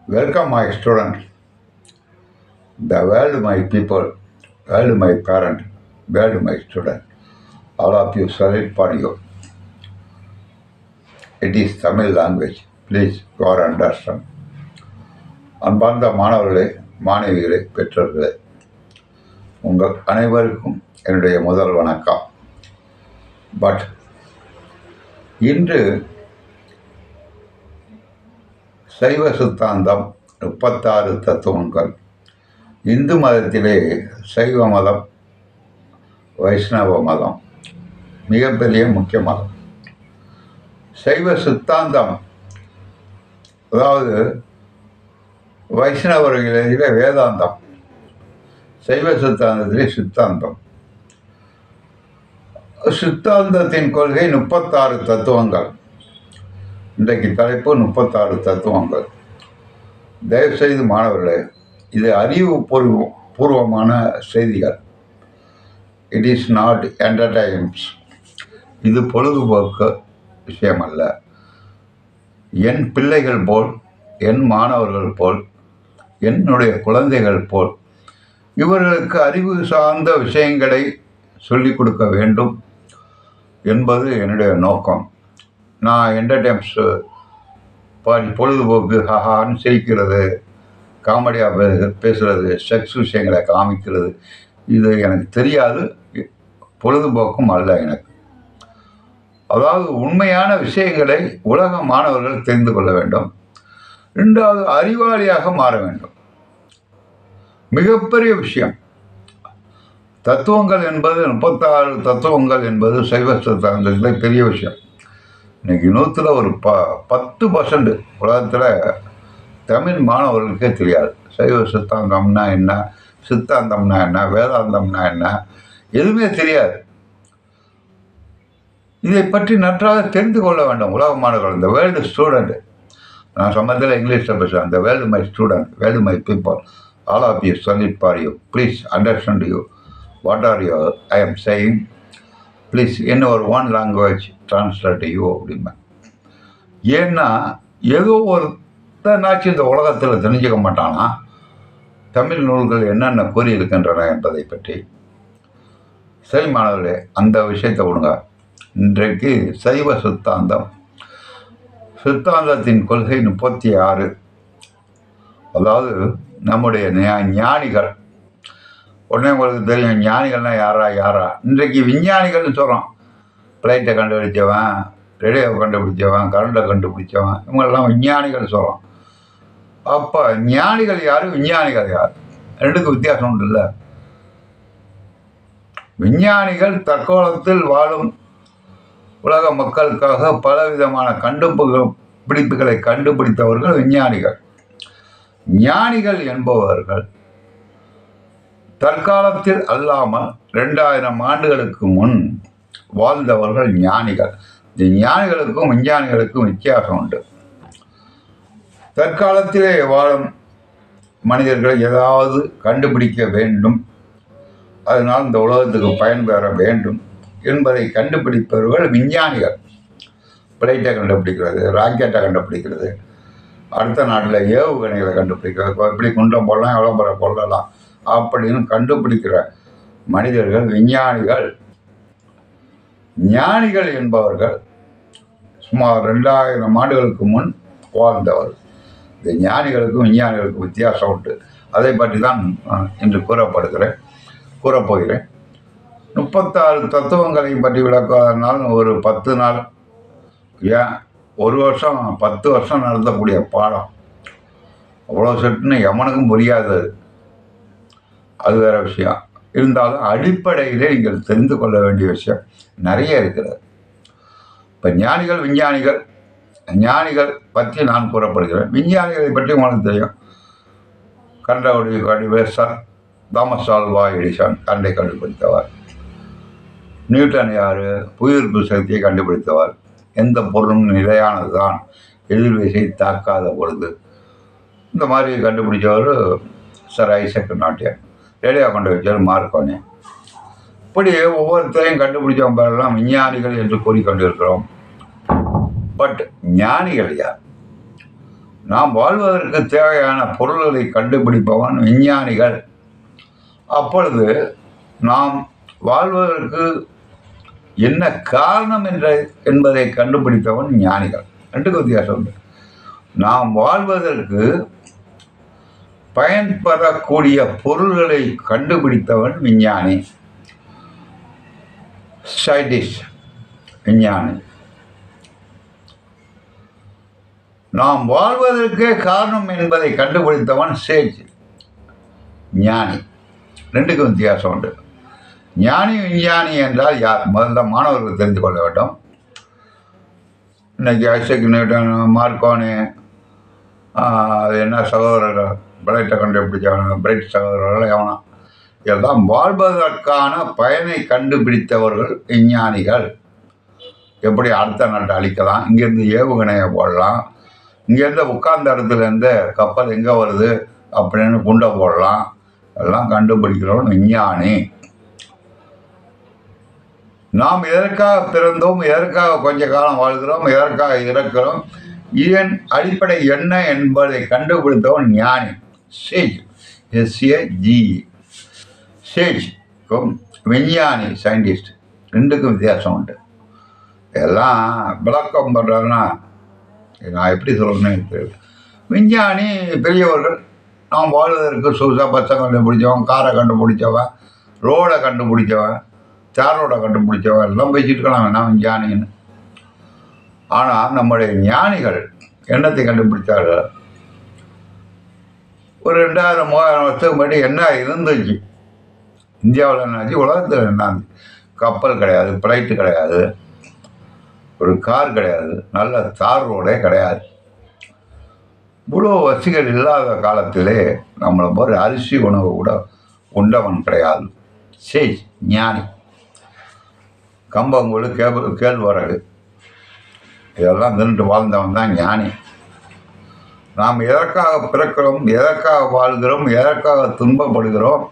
Welcome, my student, the world, my people, world, my parent, world, my student. All of you salute for you. It is Tamil language. Please go and understand. அன்பார்ந்த மாணவர்களே, மாணவிகளே, பெற்றோர்களே, உங்கள் அனைவருக்கும் என்னுடைய முதல் வணக்கம். But இன்று சைவ சித்தாந்தம் 36 தத்துவங்கள். இந்து மதத்திலே சைவ மதம், வைஷ்ணவ மதம் மிகப்பெரிய முக்கிய மதம். சைவ சித்தாந்தம், அதாவது வைஷ்ணவர்களிலே வேதாந்தம், சைவ சித்தாந்தத்திலே சித்தாந்தம். சித்தாந்தத்தின் கொள்கை 36 தத்துவங்கள். இன்றைக்கு தலைப்பு 36 தத்துவங்கள். தயவுசெய்து மாணவர்களே, இது அறிவுபூர்வமான செய்திகள். It is not entertainments. இது பொழுதுபோக்கு விஷயம் அல்ல. என் பிள்ளைகள் போல், என் மாணவர்கள் போல், என்னுடைய குழந்தைகள் போல் இவர்களுக்கு அறிவு சார்ந்த விஷயங்களை சொல்லிக் கொடுக்க வேண்டும் என்பது என்னுடைய நோக்கம். நான் என்டர்டைன்மெண்ட்ஸு பொழுதுபோக்கு ஹான்னு சிரிக்கிறது, காமெடியாக பேசுகிறது, செக்ஸ் விஷயங்களை காமிக்கிறது, இது எனக்கு தெரியாது, பொழுதுபோக்கும் அல்ல எனக்கு. அதாவது உண்மையான விஷயங்களை உலக மாணவர்கள் தெரிந்து கொள்ள வேண்டும். ரெண்டாவது, அறிவாளியாக மாற வேண்டும். மிகப்பெரிய விஷயம். தத்துவங்கள் என்பது 36 தத்துவங்கள் என்பது சைவ சித்தாந்தத்தில் பெரிய விஷயம். இன்னைக்கு 100ல் ஒரு 10% உலகத்தில் தமிழ் மாணவர்களுக்கே தெரியாது. சைவ சித்தாந்தம்னா என்ன, சித்தாந்தம்னா என்ன, வேதாந்தம்னா என்ன, எதுவுமே தெரியாது. இதை பற்றி நன்றாக தெரிந்து கொள்ள வேண்டும் உலக மாணவர்கள். இந்த வேர்ல்டு ஸ்டூடெண்ட், நான் சம்பந்தத்தில் இங்கிலீஷில் பேசுகிறேன். இந்த world my student, world my people, all of you சொல்லிட் for you. Please understand you what are you I am saying. Please என்ன ஒரு ஒன் லாங்குவேஜ் டிரான்ஸ்லேட் யூ அப்படிம்பேன். ஏன்னா ஏதோ ஒருத்தனாச்சு இந்த உலகத்தில் தெரிஞ்சுக்க மாட்டானா தமிழ் நூல்கள் என்னென்ன கூறியிருக்கின்றன என்பதை பற்றி. சரி மாணவர்களே, அந்த விஷயத்தை விடுங்க. இன்றைக்கு சைவ சித்தாந்தம், சித்தாந்தத்தின் கொள்கை 36. அதாவது நம்முடைய ஞானிகள். உடனே உங்களுக்கு தெரியும், ஞானிகள்னா யாரா. இன்றைக்கு விஞ்ஞானிகள்னு சொல்கிறோம். ஃப்ளைட்டை கண்டுபிடிச்சவன், ரேடியோவை கண்டுபிடிச்சவன், கரண்டை கண்டுபிடிச்சவன், இவங்களெல்லாம் விஞ்ஞானிகள் சொல்கிறோம். அப்போ ஞானிகள் யார், விஞ்ஞானிகள் யார்? ரெண்டுக்கும் வித்தியாசம் உண்டு இல்லை? விஞ்ஞானிகள் தற்காலத்தில் வாழும் உலக மக்களுக்காக பலவிதமான பிடிப்புகளை கண்டுபிடித்தவர்கள் விஞ்ஞானிகள். ஞானிகள் என்பவர்கள் தற்காலத்தில் அல்லாமல் 2000 ஆண்டுகளுக்கு முன் வாழ்ந்தவர்கள் ஞானிகள். இந்த ஞானிகளுக்கும் விஞ்ஞானிகளுக்கும் வித்தியாசம் உண்டு. தற்காலத்திலே வாழும் மனிதர்களை ஏதாவது கண்டுபிடிக்க வேண்டும், அதனால் இந்த உலகத்துக்கு பயன்பெற வேண்டும் என்பதை கண்டுபிடிப்பவர்கள் விஞ்ஞானிகள். பிளைட்டை கண்டுபிடிக்கிறது, ராக்கெட்டை கண்டுபிடிக்கிறது, அடுத்த நாட்டில் ஏவுகணைகளை கண்டுபிடிக்கிறது, எப்படி குண்டம் போடலாம், எவ்வளோ கொள்ளலாம் அப்படின்னு கண்டுபிடிக்கிற மனிதர்கள் விஞ்ஞானிகள். ஞானிகள் என்பவர்கள் சுமார் 2000 ஆண்டுகளுக்கு முன் வாழ்ந்தவர். இந்த ஞானிகளுக்கும் விஞ்ஞானிகளுக்கும் வித்தியாசம் உண்டு. அதை பற்றி தான் இன்று கூறப்போகிறேன். 36 தத்துவங்களை பற்றி விளக்குவதனால் ஒரு 10 நாள், ஏன் ஒரு வருஷம் 10 வருஷம் நடத்தக்கூடிய பாடம். அவ்வளோ சட்டுன்னு எவனுக்கும் புரியாது. அது வேறு விஷயம். இருந்தாலும் அடிப்படையிலே நீங்கள் தெரிந்து கொள்ள வேண்டிய விஷயம் நிறைய இருக்கிறது. இப்போ ஞானிகள், விஞ்ஞானிகள். ஞானிகள் பற்றி நான் கூறப்படுகிறேன். விஞ்ஞானிகளை பற்றி உங்களுக்கு தெரியும். கண்டுபிடித்தவர் தாமஸ் ஆல்வா எடிசன், கரண்டை கண்டுபிடித்தவர். நியூட்டன் யார், புவியீர்ப்பு சக்தியை கண்டுபிடித்தவர். எந்த பொருளும் நிலையானது தான், எதிர்விசை தாக்காத பொழுது. இந்த மாதிரி கண்டுபிடிச்சவர் சர் ஐசக் நியூட்டன். ரேடியோ கண்டுபிடிச்சவர் மார்க்கோனி. இப்படி ஒவ்வொருத்தரையும் கண்டுபிடிச்சவங்க பேரெல்லாம் விஞ்ஞானிகள் என்று கூறிக்கொண்டிருக்கிறோம். பட் ஞானிகள் யார்? நாம் வாழ்வதற்கு தேவையான பொருள்களை கண்டுபிடிப்பவன் விஞ்ஞானிகள். அப்பொழுது நாம் வாழ்வதற்கு என்ன காரணம் என்பதை கண்டுபிடித்தவன் ஞானிகள். ரெண்டுக்கு வித்தியாசம் உண்டு. நாம் வாழ்வதற்கு பயன்படக்கூடிய பொருள்களை கண்டுபிடித்தவன் விஞ்ஞானி, சயின்டிஸ்ட், விஞ்ஞானி. நாம் வாழ்வதற்கே காரணம் என்பதை கண்டுபிடித்தவன் சேஜ், ஞானி. ரெண்டுக்கும் வித்தியாசம் உண்டு. ஞானி விஞ்ஞானி என்றால் யார்? முதல்ல மாணவர்கள் தெரிந்து கொள்ள வேண்டும். இன்னைக்கு ஐசக் நியூட்டன், மார்க்கோனி, என்ன சகோதரர்கள், பிரைட்டை கண்டுபிடிச்சவன, பிரைட் சகோதரர்கள் எவனா, இதெல்லாம் வாழ்வதற்கான பயனை கண்டுபிடித்தவர்கள் விஞ்ஞானிகள். எப்படி அடுத்த நாட்டை அழிக்கலாம், இங்கேருந்து ஏவுகணையை போடலாம், இங்கேருந்து உட்கார்ந்த இடத்துலேருந்து கப்பல் எங்கே வருது அப்படின்னு குண்டை போடலாம், எல்லாம் கண்டுபிடிக்கிறோம் விஞ்ஞானி. நாம் எதற்காக பிறந்தோம், எதற்காக கொஞ்ச காலம் வாழ்கிறோம், எதற்காக இறக்கிறோம், இதன் அடிப்படை என்ன என்பதை கண்டுபிடித்தவன் ஞானி, சேஜ், SAGE, சேஜ். விஞ்ஞானி, சயின்டிஸ்ட். ரெண்டுக்கும் வித்தியாசம் உண்டு. எல்லாம் விளக்கம் பண்ணுறதுன்னா நான் எப்படி சொல்லணும்னு தெரியல. விஞ்ஞானி பெரியவர்கள். நாம் வாழ்வதற்கு சொகுசாக பச்சை கண்டுபிடிச்சவன், காரை கண்டுபிடிச்சவன், ரோடை கண்டுபிடிச்சவன், தாரோட கண்டுபிடிச்சவன் எல்லாம் பேசிட்டு இருக்கலாம் வேணாம் விஞ்ஞானின்னு. ஆனால் நம்முடைய ஞானிகள் என்னத்தை கண்டுபிடிச்சார்கள்? ஒரு 2000-3000 வருஷத்துக்கு முன்னாடி என்ன இருந்துச்சு, இந்தியாவில் என்னாச்சு, உலகத்தில் என்னாச்சு? கப்பல் கிடையாது, ஃப்ளைட்டு கிடையாது, ஒரு கார் கிடையாது, நல்ல தார் ரோடே கிடையாது. இவ்வளோ வசதிகள் இல்லாத காலத்திலே நம்மளை போகிற அரிசி உணவு கூட உண்டவன் கிடையாது. சேஜ், ஞானி. கம்பங்கூழ், கேழ்வரகு இதெல்லாம் தின்னுட்டு வாழ்ந்தவன் தான் ஞானி. நாம் எதற்காக பிறக்கிறோம், எதற்காக வாழ்கிறோம், எதற்காக துன்பப்படுகிறோம்,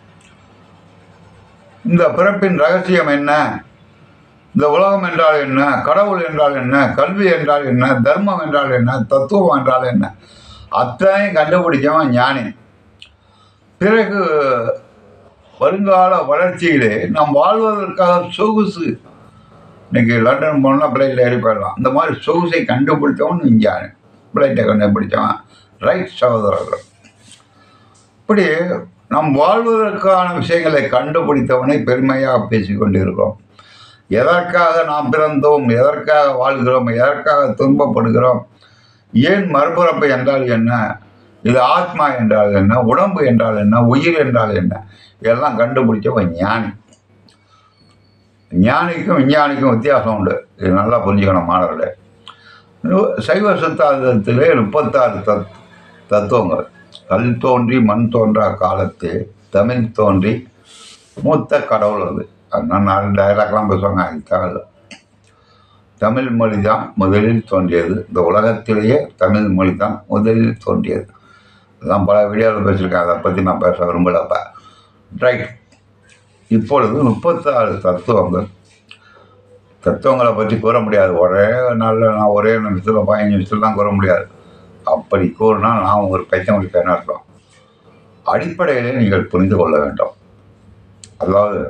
இந்த பிறப்பின் ரகசியம் என்ன, இந்த உலகம் என்றால் என்ன, கடவுள் என்றால் என்ன, கல்வி என்றால் என்ன, தர்மம் என்றால் என்ன, தத்துவம் என்றால் என்ன, அத்தனையும் கண்டுபிடிச்சவன் ஞானி. பிறகு வருங்கால வளர்ச்சியிலே நாம் வாழ்வதற்காக சொகுசு, இன்னைக்கு லண்டன் போனால் ஃப்ளைட்டில் ஏறி போயிடலாம், இந்த மாதிரி சொகுசை கண்டுபிடித்தவன் விஞ்ஞானி. ஃப்ளைட்டை கண்டுபிடித்தவன் ரைட் சகோதரர்கள். இப்படி நம் வாழ்வதற்கான விஷயங்களை கண்டுபிடித்தவனை பெருமையாக பேசிக்கொண்டு இருக்கிறோம். எதற்காக நாம் பிறந்தோம், எதற்காக வாழ்கிறோம், எதற்காக துன்பப்படுகிறோம், ஏன் மறுபிறப்பு என்றால் என்ன, இது ஆத்மா என்றால் என்ன, உடம்பு என்றால் என்ன, உயிர் என்றால் என்ன, இதெல்லாம் கண்டுபிடிச்சவன் ஞானி. ஞானிக்கும் விஞ்ஞானிக்கும் வித்தியாசம் உண்டு. இது நல்லா புரிஞ்சுக்கணும் மாணவர்களே. சைவ சித்தாந்தத்திலே 36 தத்துவங்கள். கல் தோன்றி மண் தோன்றா காலத்தே தமிழ் தோன்றி மூத்த கடவுள். அது அதனால் 4 டைலாக்லாம் பேசுவாங்க. அது தேவையில்லை. தமிழ் மொழி தான் முதலில் தோன்றியது. இந்த உலகத்திலேயே தமிழ் மொழி தான் முதலில் தோன்றியது. அதெல்லாம் பல வீடியோவில் பேசியிருக்கேன். அதை பற்றி நான் பேச விரும்பலப்ப. ரைட். இப்பொழுது 36 தத்துவங்களை பற்றி கூற முடியாது. ஒரே நாளில் நான் ஒரே நிமிஷத்தில் 15 நிமிஷத்தில் தான் கூற முடியாது. அப்படி கூறினா நான் ஒரு பைத்தியம் பேன அர்த்தம். அடிப்படையிலே நீங்கள் புரிந்து கொள்ள வேண்டும். அதாவது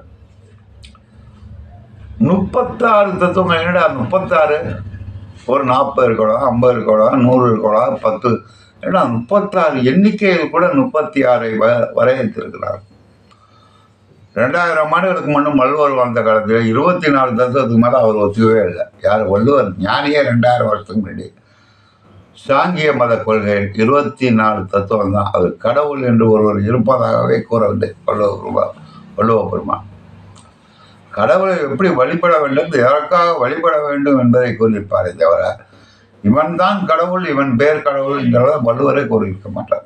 36 தத்துவங்கள். என்னடா 36? ஒரு 40 இருக்கக்கூடாது, 50 இருக்கக்கூடாது, 100 இருக்கக்கூடாது, 10. ஏன்னா 36 எண்ணிக்கையில் கூட 36ஐ வரையறுத்திருக்கிறார். 2000 ஆண்டுகளுக்கு முன்னும் வள்ளுவர் வாழ்ந்த காலத்தில் 24 தத்துவத்துக்கு மேலே அவர் ஒத்துக்கவே இல்லை. யார்? வள்ளுவர். ஞானியே 2000 வருஷத்துக்கு முன்னாடி. சாங்கிய மத கொள்கை 24 தத்துவம் தான். அது கடவுள் என்று ஒருவர் இருப்பதாகவே கூறவில்லை வள்ளுவ பெருமான். கடவுளை எப்படி வழிபட வேண்டும், எதற்காக வழிபட வேண்டும் என்பதை கூறியிருப்பாரே தவிர இவன் தான் கடவுள், இவன் பேர் கடவுள் என்கிறத வள்ளுவரை கூறியிருக்க மாட்டார்.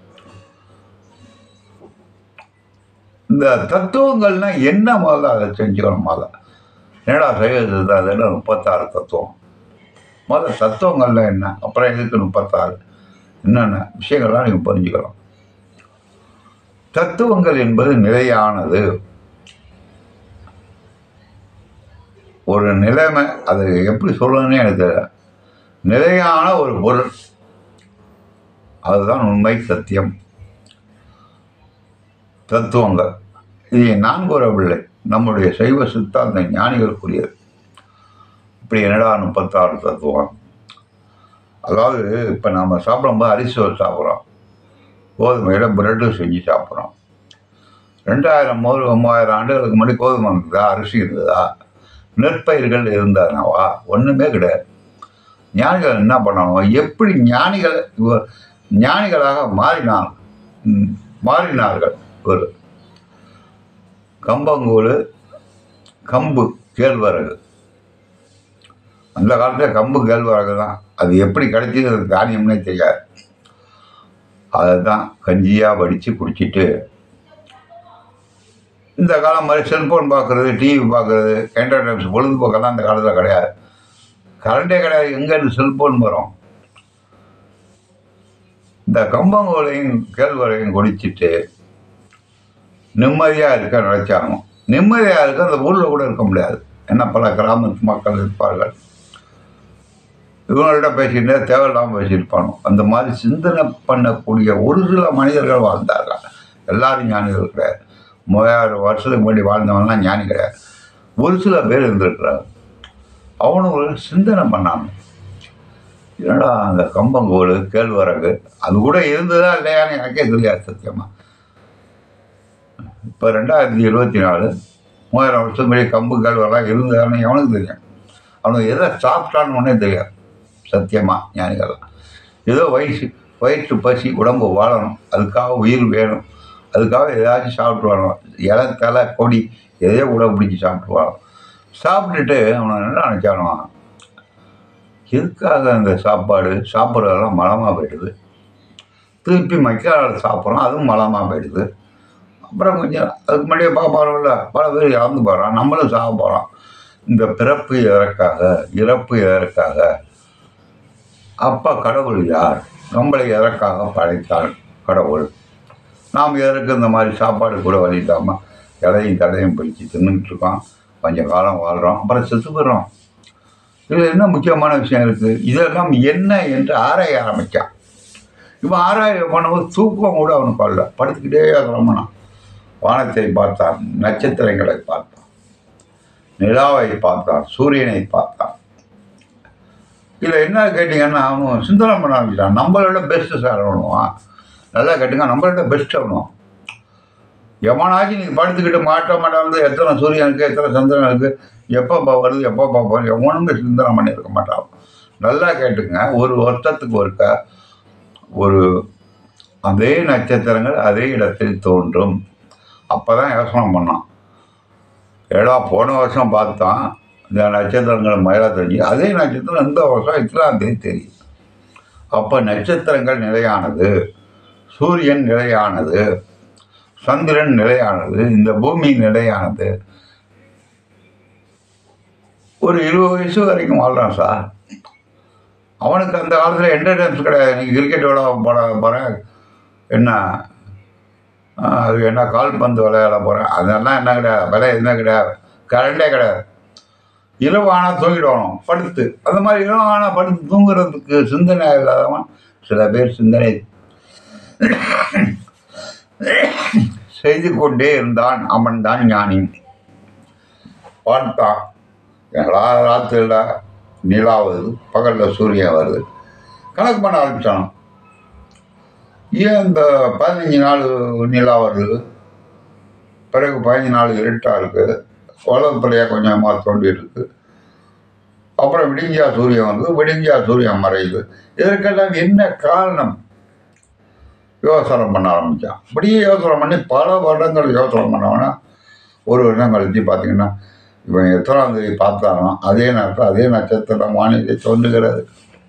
இந்த தத்துவங்கள்னா என்ன முதல்ல அதை செஞ்சுக்கணும். முதல்ல என்னடா செய்வது? அதெல்லாம் 36 தத்துவம். முதல்ல தத்துவங்கள்ல என்ன, அப்புறம் எதுக்கு 36 என்னென்ன விஷயங்கள்லாம் நீங்கள் புரிஞ்சுக்கலாம். தத்துவங்கள் என்பது நிலையானது. ஒரு நிலைமை, அது எப்படி சொல்லணும்னே எனக்கு தெரியல. நிலையான ஒரு பொருள். அதுதான் உண்மை, சத்தியம், தத்துவங்கள். இதை நான் கூறவில்லை, நம்முடைய சைவ சித்தாந்த ஞானிகள் கூறியது. இப்படி என்னடா 36 தத்துவம்? அதாவது இப்போ நம்ம சாப்பிடும்போது அரிசி சாப்பிட்றோம், கோதுமையில் பிரெட்டு செஞ்சு சாப்பிட்றோம். 2000 3000 ஆண்டுகளுக்கு முன்னாடி கோதுமை இருந்ததா, அரிசி இருந்ததா, நெற்பயிர்கள் இருந்தானாவா? ஒன்றுமே கிடையாது. ஞானிகள் என்ன பண்ணணும், எப்படி ஞானிகளாக மாறினார்கள். ஒரு கம்பங்கூழ், கம்பு, கேழ்வரகு. அந்த காலத்தில் கம்பு கேழ்வரகு தான். அது எப்படி கிடைச்சது தானியம்னே தெரியாது. அதை தான் கஞ்சியாக வடித்து குடிச்சிட்டு, இந்த காலம் மாதிரி செல்ஃபோன் பார்க்குறது, டிவி பார்க்குறது, என்டர்டைன்மெண்ட்ஸ், பொழுதுபோக்கெல்லாம் இந்த காலத்தில் கிடையாது. கரண்டே கிடையாது, எங்கேருந்து செல்ஃபோன் வரும்? இந்த கம்பங்கூழையும் கேழ்வரகையும் குடிச்சிட்டு நிம்மதியாக இருக்க நினைச்சாங்க. நிம்மதியாக இருக்க அந்த ஊரில் கூட இருக்க முடியாது. என்ன, பல கிராமத்து மக்கள் இருப்பார்கள், இவங்கள்ட்ட பேசிக்கிட்டே தேவையில்லாமல் பேசியிருப்பாங்க. அந்த மாதிரி சிந்தனை பண்ணக்கூடிய ஒரு சில மனிதர்கள் வாழ்ந்தார்கள். எல்லாரும் ஞானிகள் கிடையாது. 3000 வருஷத்துக்கு முன்னாடி வாழ்ந்தவங்கலாம் ஞானி கிடையாது. ஒரு சில பேர் இருந்திருக்கிறாங்க. அவனுங்களுக்கு சிந்தனை பண்ணாங்க, என்னடா அந்த கம்பங்கூழ், கேழ்வரகு அது கூட இருந்ததா இல்லையான்னு எனக்கே தெரியாது சத்தியமாக. இப்போ 2024, 3000 வருஷத்துக்கு முன்னாடி கம்பு கேழ்வரலாம் இருந்ததான்னு எவனுக்கு தெரியும்? அவனுக்கு எதை சாப்பிட்டான்னு ஒன்றே தெரியாது சத்தியமாக. ஞானிகள்லாம் ஏதோ வயிற்று பசி, உடம்பு வாழணும், அதுக்காக உயிர் வேணும், அதுக்காக ஏதாச்சும் சாப்பிட்டு வரணும். இலை, தலை, கொடி எதையோ கூட பிடிச்சி சாப்பிட்டு வரணும். சாப்பிட்டுட்டு அவனை என்ன நினச்சானோ, எதுக்காக அந்த சாப்பிட்றதெல்லாம் மலமாக போயிடுது, திருப்பி மக்கால் சாப்பிட்றோம், அதுவும் மலமாக போயிடுது. அப்புறம் கொஞ்சம் அதுக்கு முன்னாடியே பார்ப்பாரோம்ல, பல பேர் இறந்து போகிறான், நம்மளும் சாக போகிறோம். இந்த பிறப்பு எதற்காக, இறப்பு எதற்காக? அப்பா கடவுள் யார்? நம்மளை எதற்காக படைத்தால் கடவுள்? நாம் எதற்கு இந்த மாதிரி சாப்பாடு கூட வலிக்காமல் இலையும் தடையும் பிடிச்சி தின்னுட்டு இருக்கோம், கொஞ்சம் காலம் வாழ்கிறோம், அப்புறம் செத்து போயிடுறோம். இதில் என்ன முக்கியமான விஷயம் இருக்குது? இதெல்லாம் என்ன என்று ஆராய ஆரம்பித்தான். இவன் ஆராய பண்ணும்போது தூக்கம் கூட அவனுக்கு வரல, படுத்துக்கிட்டே கிளம்பினான். வானத்தை பார்த்தான், நட்சத்திரங்களை பார்த்தான், நிலாவை பார்த்தான், சூரியனை பார்த்தான். இதில் என்ன கேட்டிங்கன்னா, அவனும் சிந்தனை பண்ண ஆரம்பிச்சான். நம்மளோட பெஸ்ட்டு சார் அவனுவான். நல்லா கேட்டுங்க, நம்மளோட பெஸ்ட் அவனும். எவனாச்சும் நீங்கள் படுத்துக்கிட்டு மாட்டாந்து எத்தனை சூரியன் இருக்குது, எத்தனை சந்திரன் இருக்குது, எப்போ வருது, எப்போ போகிறது, எவனுமே சிந்தனை பண்ணியிருக்க மாட்டான். நல்லா கேட்டுங்க, ஒரு வருஷத்துக்கு ஒரு அதே நட்சத்திரங்கள் அதே இடத்தில் தோன்றும். அப்போ தான் யோசனை பண்ணான், ஏடா போன வருஷம் பார்த்தான் இந்த நட்சத்திரங்கள் மயிலா தெரிஞ்சு, அதே நட்சத்திரம் இந்த வருஷம் இத்தனாம் தேதி தெரியும். அப்போ நட்சத்திரங்கள் நிலையானது, சூரியன் நிலையானது, சந்திரன் நிலையானது, இந்த பூமி நிலையானது. ஒரு 20 வயசு வரைக்கும் வாழ்கிறான் சார். அவனுக்கு அந்த காலத்தில் என்டர்டைன்மெண்ட்ஸ் கிடையாது. இன்றைக்கி கிரிக்கெட் விளையாட போகிறேன், என்ன அது என்ன கால்பந்து விளையாட போகிறேன், அதெல்லாம் என்ன கிடையாது, விலை எதுவுமே கிடையாது, கரண்டே கிடையாது. இரவு ஆனால் தூங்கிடுவானோ படுத்து. அந்த மாதிரி இரவு ஆனால் படுத்து தூங்குறதுக்கு சிந்தனை இல்லாதவன் சில பேர் சிந்தனை செய்து கொண்டே இருந்தான். அவன் தான் ஞானி. பார்த்தான், எல்லா ராத்திரியில் நிலா வருது, பகலில் சூரியன் வருது, கணக்கு பண்ண ஆரம்பித்தான். ஏன் இந்த 15 நாள் நிலா வருது, பிறகு 15 நாள் இருட்டாக இருக்குது, உலகத்துலையாக கொஞ்சமாக தோண்டி இருக்குது, அப்புறம் விடிஞ்சா சூரியன் வந்து விடிஞ்சா சூரியன் மறையுது, இதற்கெல்லாம் என்ன காரணம்? யோசனை பண்ண ஆரம்பித்தான். இப்படியே யோசனை பண்ணி பல வருடங்கள் யோசனை பண்ணவனா, ஒரு வருடம் கழித்து பார்த்தீங்கன்னா, இவன் எத்தனாம் தேதி பார்த்தானோ அதே நேரத்தில் அதே நட்சத்திரம் வானிலை தோன்றுகிறது.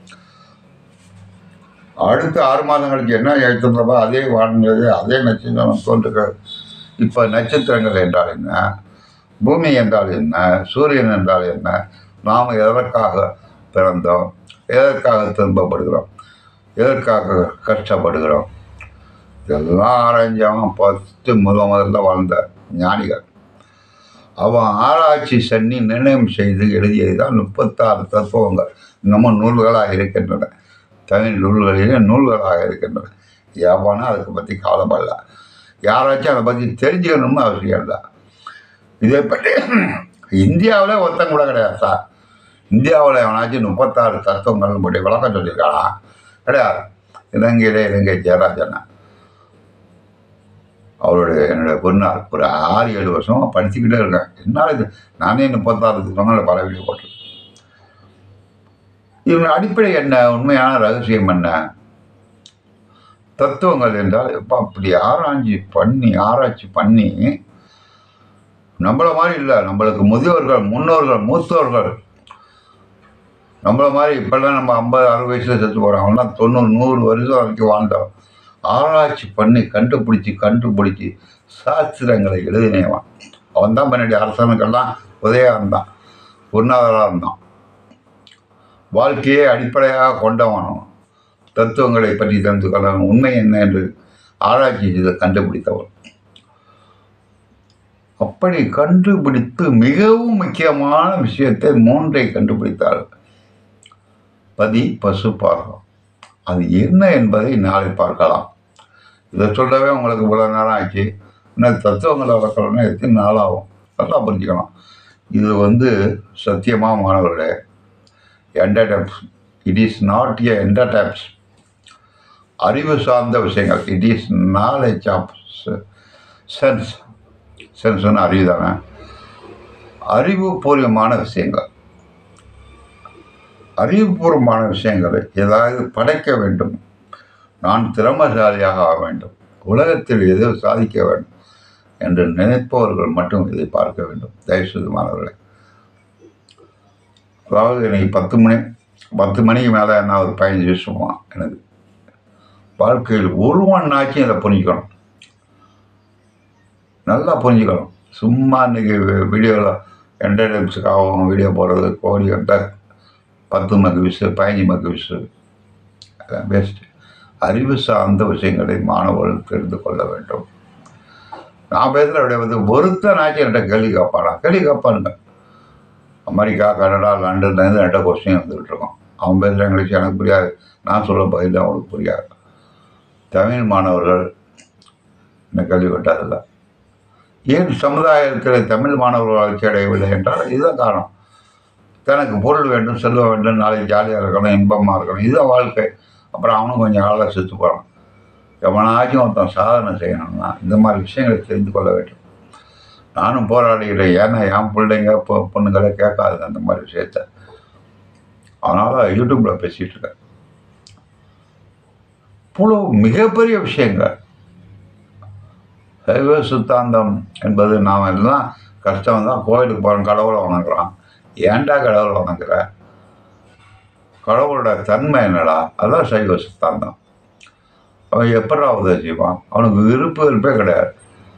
அடுத்த 6 மாதம் கழிச்சு என்ன நட்சத்திரமோ அதே வானிலை அதே நட்சத்திரம் தோன்றுகிறது. இப்போ நட்சத்திரங்கள் என்றால் என்ன, பூமி என்றால் என்ன, சூரியன் என்றால் என்ன, நாம் எதற்காக பிறந்தோம், எதற்காக துன்பப்படுகிறோம், எதற்காக கஷ்டப்படுகிறோம், இதெல்லாம் ஆராய்ஞ்சவன் ஃபஸ்ட்டு முதல்ல வாழ்ந்த ஞானிகள். அவன் ஆராய்ச்சி பண்ணி நிர்ணயம் செய்து எழுதியது தான் 36 தத்துவங்கள் இன்னமும் நூல்களாக இருக்கின்றன. தமிழ் நூல்களிலே நூல்களாக இருக்கின்றன. எவனா அதுக்கு பற்றி கவலைப்படல. யாராச்சும் அதை பற்றி தெரிஞ்சுக்கணும்னு அவசியம் இல்லை. இதை பற்றி இந்தியாவில் ஒருத்தன் கூட கிடையாது சார். இந்தியாவில் எவனாச்சும் 36 தத்துவங்கள் படி விளக்கம் சொல்லியிருக்கானா? கிடையாது. இலங்கை ஜெயராஜன் அவருடைய என்னுடைய பொருநாள் ஒரு 6-7 வருஷமாக படிச்சுக்கிட்டே இருக்கேன். என்னால் இது நானே 36 தத்துவங்களில் பல வீடியோ போட்டிருக்கேன். இவங்க அடிப்படை என்ன, உண்மையான ரகசியம் என்ன? தத்துவங்கள் என்றால் எப்போ அப்படி ஆராய்ச்சி பண்ணி நம்மள மாதிரி இல்லை, நம்மளுக்கு முதியோர்கள், முன்னோர்கள், மூத்தோர்கள் நம்மள மாதிரி இப்போல்லாம் நம்ம 50-60 வயசில் செத்து போகிறாங்கலாம் 90-100 வருஷம் வரைக்கும் வாழ்ந்தோம். ஆராய்ச்சி பண்ணி கண்டுபிடிச்சி சாஸ்திரங்களை எழுதினேவான். அவன் தான் பின்னாடி அரசனுக்கெல்லாம் உதயா இருந்தான், பொருளாதாரம் இருந்தான். வாழ்க்கையை அடிப்படையாக கொண்டவனும் தத்துவங்களை பற்றி தெரிந்து கொள்ள உண்மை என்ன என்று ஆராய்ச்சி செய்து கண்டுபிடித்தவன். அப்படி கண்டுபிடித்து மிகவும் முக்கியமான விஷயத்தை 3 கண்டுபிடித்தார்கள். பதி, பசு, பாகம். அது என்ன என்பதை நாளை பார்க்கலாம். இதை சொல்லவே உங்களுக்கு இவ்வளோ நேரம் ஆச்சு. இன்னும் தத்துவங்களை வளர்க்கணும்னா எத்தனை நாளாகும், நல்லா புரிஞ்சுக்கணும். இது சத்தியமாக மாணவர்களே, entertains, it is not a entertains. அறிவு சார்ந்த விஷயங்கள். இட் இஸ் நாலேஜ் ஆஃப் சென்ஸ்னு அறிவு தானே. அறிவுபூர்வமான விஷயங்கள். அறிவுபூர்வமான விஷயங்களை ஏதாவது படைக்க வேண்டும், நான் திறமசாலியாக ஆக வேண்டும், உலகத்தில் ஏதோ சாதிக்க வேண்டும் என்று நினைப்பவர்கள் மட்டும் இதை பார்க்க வேண்டும். தயவுசெய்து மாணவர்களே, அதாவது எனக்கு 10 மணிக்கு மேலே என்ன ஒரு 15 வருஷமா எனக்கு வாழ்க்கையில் ஒருவனாச்சும் இதை புரிஞ்சுக்கணும், நல்லா புரிஞ்சுக்கணும். சும்மா இன்றைக்கி வீடியோவில் என்டர்டைன்மெண்ட்ஸுக்காகவும் வீடியோ போடுறது, கோடி கட்ட 10 மக்கு விசு 15 மக்கு விசு, அதான் பெஸ்ட். அறிவு சார்ந்த விஷயங்களை மாணவர்கள் தெரிந்து கொள்ள வேண்டும். நான் பேசுகிற அப்படியே ஒருத்தனாச்சும் என்கிட்ட கேள்வி கேட்பானுங்க. அமெரிக்கா, கனடா, லண்டன்லேருந்து என்கிட்ட கொஸ்டின் வந்துக்கிட்டு இருக்கோம். அவன் பேசுகிற இங்கிலீஷ் எனக்கு புரியாது, நான் சொல்ல பதில் அவனுக்கு புரியாது. தமிழ் மாணவர்கள் என்ன கேள்வி கேட்டதில்லை. ஏன் சமுதாயத்தில் தமிழ் மாணவர்கள் வளர்ச்சி அடையவில்லை என்றால் இதுதான் காரணம். தனக்கு பொருள் வேண்டும், செல்வம் வேண்டும், நாளைக்கு ஜாலியாக இருக்கணும், இன்பமாக இருக்கணும், இதுதான் வாழ்க்கை. அப்புறம் அவனும் கொஞ்சம் காலம் செத்து போகிறான். எவனாச்சும் ஒருத்தன் சாதனை செய்யணும்னா இந்த மாதிரி விஷயங்களை தெரிந்து கொள்ள வேண்டும். நானும் போராடுகிறேன். ஏன்னா என் பிள்ளைங்க பொண்ணுங்களே கேட்காதுங்க அந்த மாதிரி விஷயத்த. அதனால் யூடியூப்பில் பேசிகிட்டு இருக்கேன். இவ்வளோ மிகப்பெரிய விஷயங்கள். சைவ சித்தாந்தம் என்பது நாம் எல்லாம் கஷ்டம் தான். கோயிலுக்கு போகிறோம், கடவுளை வணங்குறான். ஏன்டா கடவுளை வணங்குற? கடவுளோட தன்மை என்னடா? அதான் சைவ சித்தாந்தம். அவன் எப்படா உதவி செய்வான்? அவனுக்கு விருப்பே கிடையாது.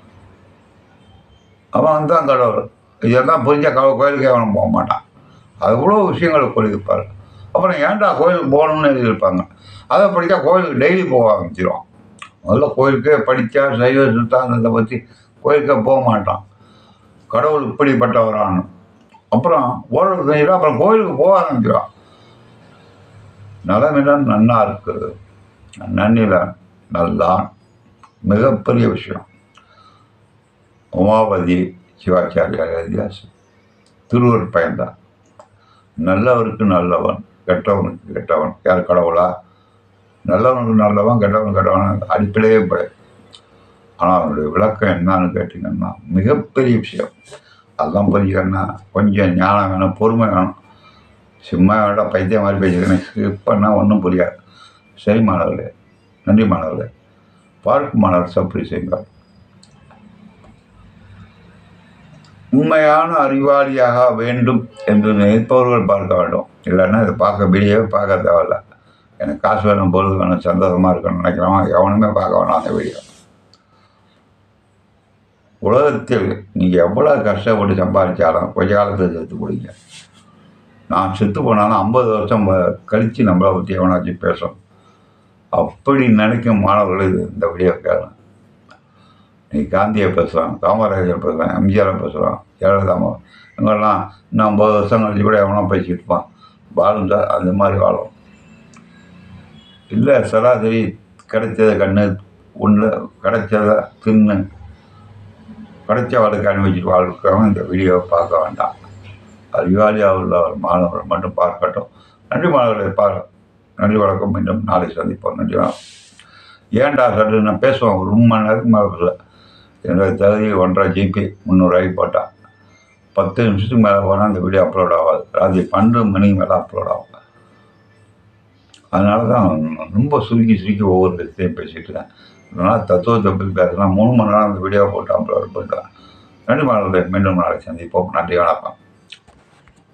அவன் தான் கடவுள். இதெல்லாம் புரிஞ்ச கோயிலுக்கே அவன் போக மாட்டான். அவ்வளோ விஷயங்களை சொல்லியிருப்பார். அப்புறம் ஏன்டா கோயிலுக்கு போகணும்னு எழுதியிருப்பாங்க. அதை படித்தா கோயிலுக்கு டெய்லி போக ஆரம்பிச்சிடும். முதல்ல கோயிலுக்கே படித்தா சைவ சித்தாந்தத்தை பற்றி கோயிலுக்கே போக மாட்டான். கடவுள் இப்படிப்பட்டவரானு அப்புறம் ஓரளவு செஞ்சிடும். அப்புறம் கோயிலுக்கு போக ஆரம்பிச்சிடும். நலமிடம் நன்னா இருக்குது, நன்னில நல்லான், மிகப்பெரிய விஷயம். உமாபதி சிவாச்சாரியார் எழுதிய திருவூர் பயன்தான். நல்லவருக்கு நல்லவன், கெட்டவனுக்கு கெட்டவன். யார் கடவுளா? நல்லவனுக்கு நல்லவன், கெட்டவனுக்கு கெட்டவன் அடிப்படையே படை. ஆனால் அவனுடைய விளக்கம் என்னன்னு கேட்டிங்கன்னா மிகப்பெரிய விஷயம். அதெல்லாம் புரிஞ்சுக்கணுன்னா கொஞ்சம் ஞானம் வேணும், பொறுமை வேணும். சும்மா வேண்டாம் பைத்தியம் மாதிரி பேசிக்கிறேன், ஸ்கிப் பண்ணால் ஒன்றும் புரியாது. சரி மாணவர்களே, நன்றி மாணவர்களே. பார்க்கும் மாணவர் சப்ரி செய்யுங்கள். உண்மையான அறிவாளியாக வேண்டும் என்று நினைப்பவர்கள் பார்க்க வேண்டும். இல்லைன்னா இதை வீடியோவே பார்க்க தேவையில்ல. எனக்கு காசு வேணும், பொழுது வேணும், சந்தோஷமாக இருக்கணும்னு நினைக்கிறவன் எவனுமே பார்க்க வேணும் அந்த வீடியோ. உலகத்தில் நீங்கள் எவ்வளோ கஷ்டப்பட்டு சம்பாதிச்சாலும் கொஞ்ச காலத்தில் செத்து போடுங்க. நான் செத்து போனாலும் 50 வருஷம் கழித்து நம்மளை பற்றி எவனாச்சும் பேசும். அப்படி நினைக்கும் மாணவர்கள் இந்த வீடியோ கேட்கலாம். நீ காந்தியை பேசுகிறான், காமராஜர் பேசுகிறான், எம்ஜிஆரை பேசுகிறான், ஜெயலலிதா இவங்கெல்லாம் இன்னும் 50 வருஷம் கழிச்சு கூட எவனோ பேசிட்டு இருப்பான். வாழ்ந்தா அந்த மாதிரி வாழும். இல்லை சராசரி கிடைச்சத கண்ணு ஒன்று கிடைச்சத தின்னு கிடைச்ச வாழ்க்கை அனுபவிச்சுட்டு வாழ்க்கிறவங்க இந்த வீடியோவை பார்க்க வேண்டாம். அறிவாளியாக உள்ள ஒரு மாணவர்கள் மட்டும் பார்க்கட்டும். நன்றி மாணவர்களை நன்றி வணக்கம். மீண்டும் நாளை சந்திப்போம். நன்றி வணக்கம். ஏன்டா சட்டு நான் பேசுவேன் ஒரு 3 மணி நேரத்துக்கு மேலே பேசல. என்னோடய தகுதி 1.5 GB 300 போட்டால் 10 நிமிஷத்துக்கு மேலே போனால் அந்த வீடியோ அப்லோட் ஆகாது. ராத்திரி 12 மணிக்கு மேலே அப்லோட் ஆகும். அதனால தான் ரொம்ப சுருக்கி ஒவ்வொரு விஷயத்தையும் பேசிகிட்டு இருக்கேன். அதனால் தத்துவத்தை பற்றி பேசலாம் 3 மணி நேரம் அந்த வீடியோ போட்டு அப்லோட் பண்ணுறேன். நன்றி மாணவர்களே. மீண்டும் நாளை சந்திப்போம். நன்றி வணக்கம்.